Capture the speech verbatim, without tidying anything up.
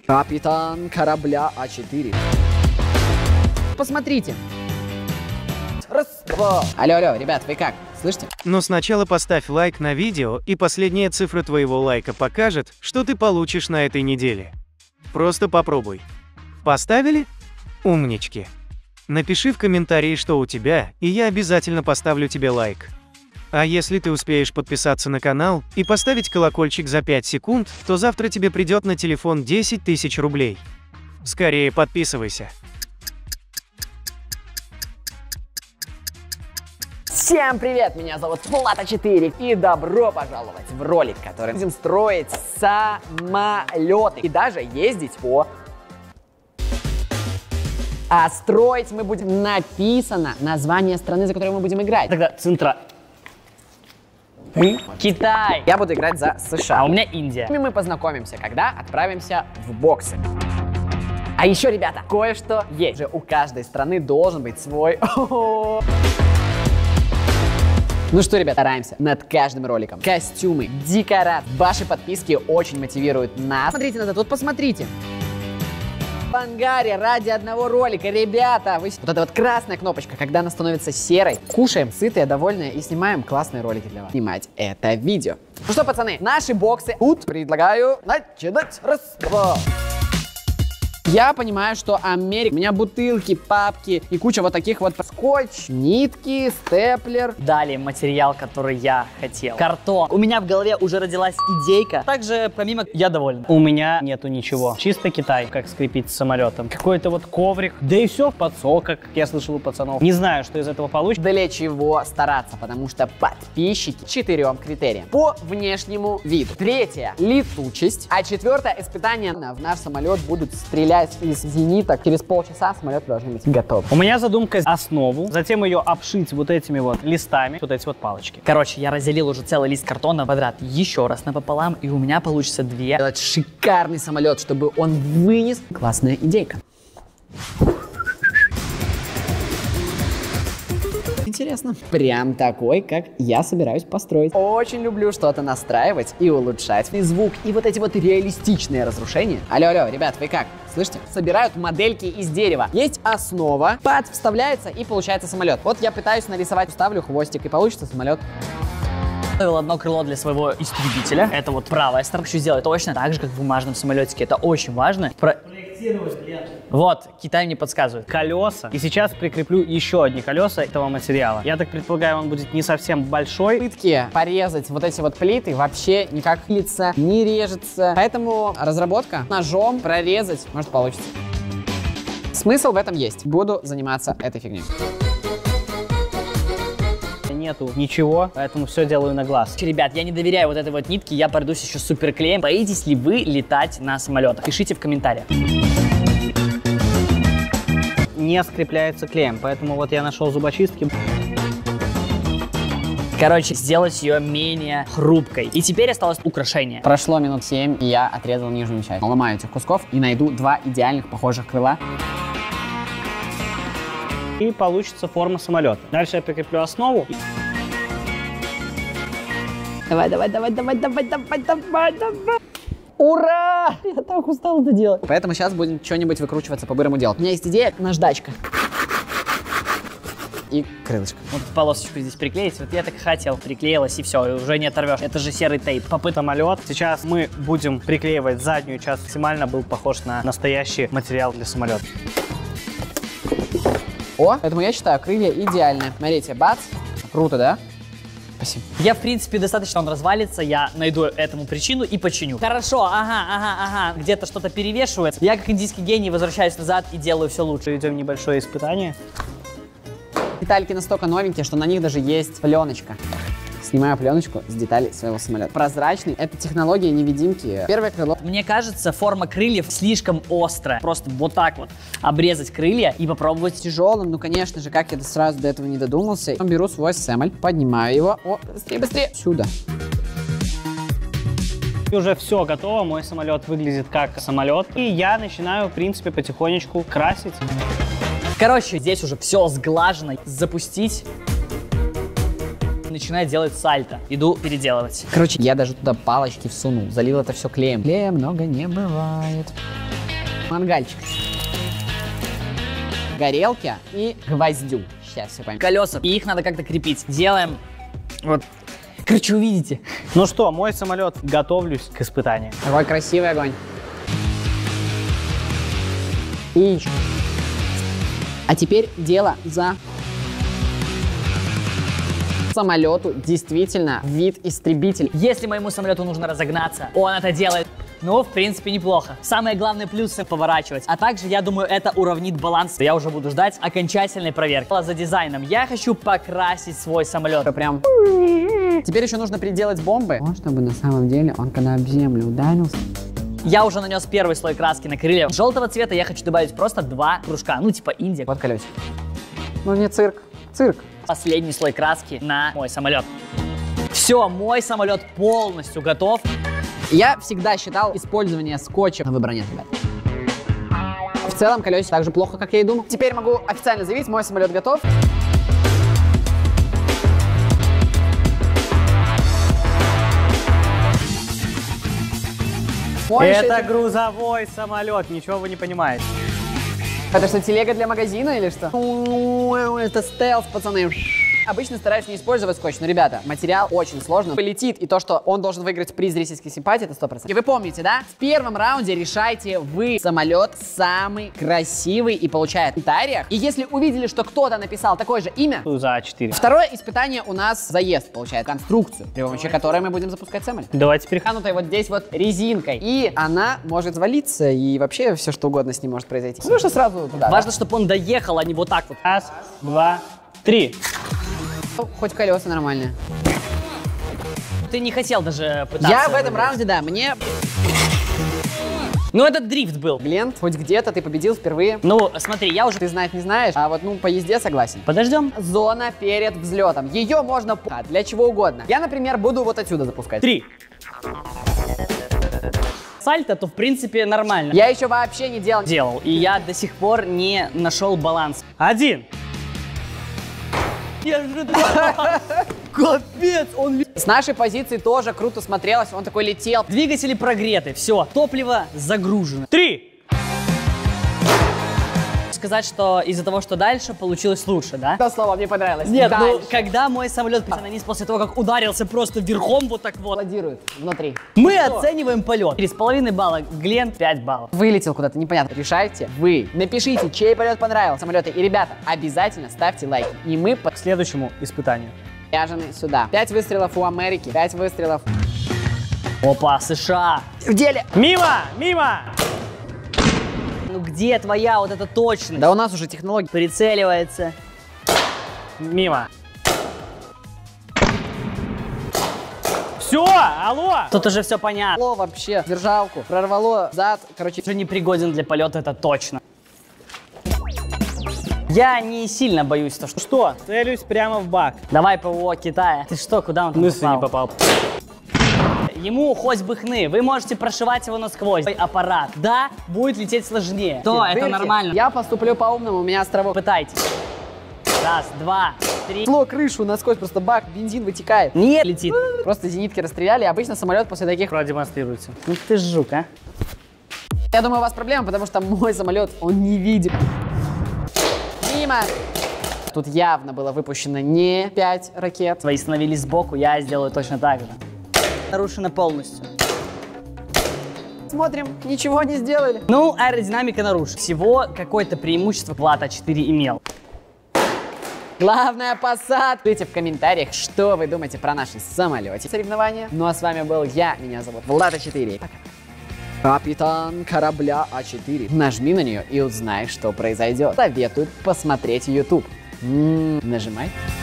Капитан корабля А четыре. Посмотрите. Раз, два. Алло, алло, ребят, вы как? Слышите? Но сначала поставь лайк на видео, и последняя цифра твоего лайка покажет, что ты получишь на этой неделе. Просто попробуй. Поставили? Умнички. Напиши в комментарии, что у тебя, и я обязательно поставлю тебе лайк. А если ты успеешь подписаться на канал и поставить колокольчик за пять секунд, то завтра тебе придет на телефон десять тысяч рублей. Скорее подписывайся. Всем привет, меня зовут Влад А четыре и добро пожаловать в ролик, который будем строить самолеты и даже ездить по... А строить мы будем, написано название страны, за которую мы будем играть. Тогда центра... Китай. Я буду играть за США. А у меня Индия. И мы познакомимся, когда отправимся в боксы. А еще, ребята, кое-что есть. Уже у каждой страны должен быть свой... Ну что, ребят, стараемся над каждым роликом. Костюмы, декорации. Ваши подписки очень мотивируют нас. Смотрите на это, тут посмотрите. В ангаре ради одного ролика, ребята. Вы... Вот эта вот красная кнопочка, когда она становится серой. Кушаем, сытые, довольные и снимаем классные ролики для вас. Снимать это видео. Ну что, пацаны, наши боксы. Тут предлагаю начинать. Раз, два. Я понимаю, что Америка... У меня бутылки, папки и куча вот таких вот скотч, нитки, степлер. Далее материал, который я хотел. Картон. У меня в голове уже родилась идейка. Также, помимо... Я доволен. У меня нету ничего. Чисто Китай, как скрепить с самолетом. Какой-то вот коврик. Да и все, подсолка, как я слышал у пацанов. Не знаю, что из этого получится. Для чего стараться, потому что подписчики четырем критериям. По внешнему виду. Третье — летучесть. А четвертое — испытание. В наш самолет будут стрелять из зениток. Через полчаса самолет должен быть готов. У меня задумка основу, затем ее обшить вот этими вот листами, вот эти вот палочки. Короче, я разделил уже целый лист картона квадрат еще раз напополам, и у меня получится две. Делать шикарный самолет, чтобы он вынес. Классная идейка. Интересно. Прям такой, как я собираюсь построить. Очень люблю что-то настраивать и улучшать. И звук, и вот эти вот реалистичные разрушения. Алло, алло, ребят, вы как? Слышите? Собирают модельки из дерева. Есть основа, пад вставляется и получается самолет. Вот я пытаюсь нарисовать, ставлю хвостик и получится самолет. Ставил одно крыло для своего истребителя. Это вот правая сторона. Хочу сделать точно так же, как в бумажном самолетике. Это очень важно. Про... Вот, Китай мне подсказывает. Колеса. И сейчас прикреплю еще одни колеса этого материала. Я так предполагаю, он будет не совсем большой. Плитки порезать вот эти вот плиты вообще никак лица не режется. Поэтому разработка ножом прорезать может получится. Смысл в этом есть. Буду заниматься этой фигней. Нету ничего, поэтому все делаю на глаз. Ребят, я не доверяю вот этой вот нитке, я пройдусь еще суперклеем. Боитесь ли вы летать на самолетах? Пишите в комментариях. Не скрепляется клеем, поэтому вот я нашел зубочистки. Короче, сделать ее менее хрупкой. И теперь осталось украшение. Прошло минут семь, и я отрезал нижнюю часть. Ломаю этих кусков и найду два идеальных похожих крыла. И получится форма самолета. Дальше я прикреплю основу. Давай, давай, давай, давай, давай, давай, давай, давай. Ура! Я так устал это делать. Поэтому сейчас будем что-нибудь выкручиваться по-бырому делать. У меня есть идея, наждачка. И крылышко. Вот полосочку здесь приклеить. Вот я так хотел. Приклеилась, и все, и уже не оторвешь. Это же серый тейп. Попыт самолет. Сейчас мы будем приклеивать заднюю часть. Максимально был похож на настоящий материал для самолета. О, поэтому я считаю, крылья идеальные. Смотрите, бац. Круто, да? Спасибо. Я, в принципе, достаточно он развалится, я найду этому причину и починю. Хорошо, ага, ага, ага, где-то что-то перевешивает. Я, как индийский гений, возвращаюсь назад и делаю все лучше. Идем небольшое испытание. Детальки настолько новенькие, что на них даже есть пленочка. Снимаю пленочку с деталей своего самолета. Прозрачный. Это технология невидимки. Первое крыло. Мне кажется, форма крыльев слишком острая. Просто вот так вот обрезать крылья и попробовать. Тяжелым, ну конечно же, как я сразу до этого не додумался. Беру свой ассембль, поднимаю его. О, быстрее, быстрее. Сюда. Уже все готово, мой самолет выглядит как самолет. И я начинаю, в принципе, потихонечку красить. Короче, здесь уже все сглажено. Запустить. Начинаю делать сальто. Иду переделывать. Короче, я даже туда палочки всунул. Залил это все клеем. Клея много не бывает. Мангальчик. Горелки и гвоздю. Сейчас все поймем. Колеса. И их надо как-то крепить. Делаем вот. Короче, увидите. Ну что, мой самолет. Готовлюсь к испытанию. Какой красивый огонь. И... А теперь дело за... Самолету действительно вид истребитель. Если моему самолету нужно разогнаться, он это делает. Ну, в принципе, неплохо. Самые главные плюсы — поворачивать. А также, я думаю, это уравнит баланс. Я уже буду ждать окончательной проверки. За дизайном я хочу покрасить свой самолет. Прям... Теперь еще нужно приделать бомбы, чтобы на самом деле он, когда об землю ударился... Я уже нанес первый слой краски на крылья. Желтого цвета я хочу добавить просто два кружка. Ну, типа Индия. Вот колесик. Ну, не цирк. Цирк. Последний слой краски на мой самолет. Все, мой самолет полностью готов. Я всегда считал использование скотча на выбор нет, ребят. В целом колесик так же плохо, как я и думал. Теперь могу официально заявить, мой самолет готов. Мой Это еще... грузовой самолет, ничего вы не понимаете. Это что, телега для магазина или что? Это стелс, пацаны. Обычно стараюсь не использовать скотч, но, ребята, материал очень сложный. Полетит, и то, что он должен выиграть приз зрительской симпатии, это сто процентов. И вы помните, да? В первом раунде решайте вы. Самолет самый красивый и получает комментариях. И если увидели, что кто-то написал такое же имя... За четыре. Второе испытание у нас заезд, получает конструкцию, при помощи которой мы будем запускать самолет. Давайте переходим. Канутой вот здесь вот резинкой. И она может свалиться, и вообще все что угодно с ним может произойти. Ну что сразу туда. Важно, чтобы он доехал, а не вот так вот. Раз, два, три. Ну, хоть колеса нормальные. Ты не хотел даже пытаться. Я в этом раунде, да, мне... Ну, этот дрифт был. Глент, хоть где-то ты победил впервые. Ну, смотри, я уже... Ты знать не знаешь, а вот, ну, по езде согласен. Подождем. Зона перед взлетом. Ее можно для чего угодно. Я, например, буду вот отсюда запускать. Три. Сальто, то в принципе нормально. Я еще вообще не делал. делал, и я до сих пор не нашел баланс. Один. Я же... Капец, он... С нашей позиции тоже круто смотрелось, он такой летел. Двигатели прогреты, все, топливо загружено. Три. Сказать, что из-за того, что дальше, получилось лучше, да? Это слово мне понравилось. Нет, ну, Дальше. когда мой самолет на низ после того, как ударился просто верхом вот так вот. Аплодируют внутри. Мы оцениваем полет. Три с половиной балла, Глент пять баллов. Вылетел куда-то, непонятно. Решайте вы. Напишите, чей полет понравился, самолеты. И, ребята, обязательно ставьте лайки. И мы К следующему испытанию. подпряжены сюда. Пять выстрелов у Америки, пять выстрелов Опа, США. в деле. Мимо! Мимо! Ну где твоя вот эта точность? Да у нас уже технологии. Прицеливается. Мимо. Все, алло! Тут уже все понятно. Прорвало вообще держалку, прорвало зад, короче. Уже не пригоден для полета, это точно. Я не сильно боюсь то, что... Что? Целюсь прямо в бак. Давай ПВО Китая. Ты что, куда он там Мысли не попал? попал. Ему хоть бы хны, вы можете прошивать его насквозь. Аппарат, да, будет лететь сложнее. То, это Дырки. нормально. Я поступлю по-умному, у меня островок. Пытайтесь. Раз, два, три. Шло крышу насквозь, просто бак, бензин вытекает. Нет, летит. Просто зенитки расстреляли, обычно самолет после таких... Продемонстрируйте. Ну ты жук, а. Я думаю, у вас проблема, потому что мой самолет, он не видит. Мимо! Тут явно было выпущено не пять ракет. Твои становились сбоку, я сделаю точно так же. Нарушено полностью. Смотрим, ничего не сделали. Ну, аэродинамика нарушена. Всего какое-то преимущество Влад а четыре имел. Главная посадка. Пишите в комментариях, что вы думаете про наши самолеты соревнования. Ну а с вами был я, меня зовут Влад а четыре. Пока. Капитан корабля а четыре. Нажми на нее и узнай, что произойдет. Советую посмотреть YouTube. М-м, нажимай.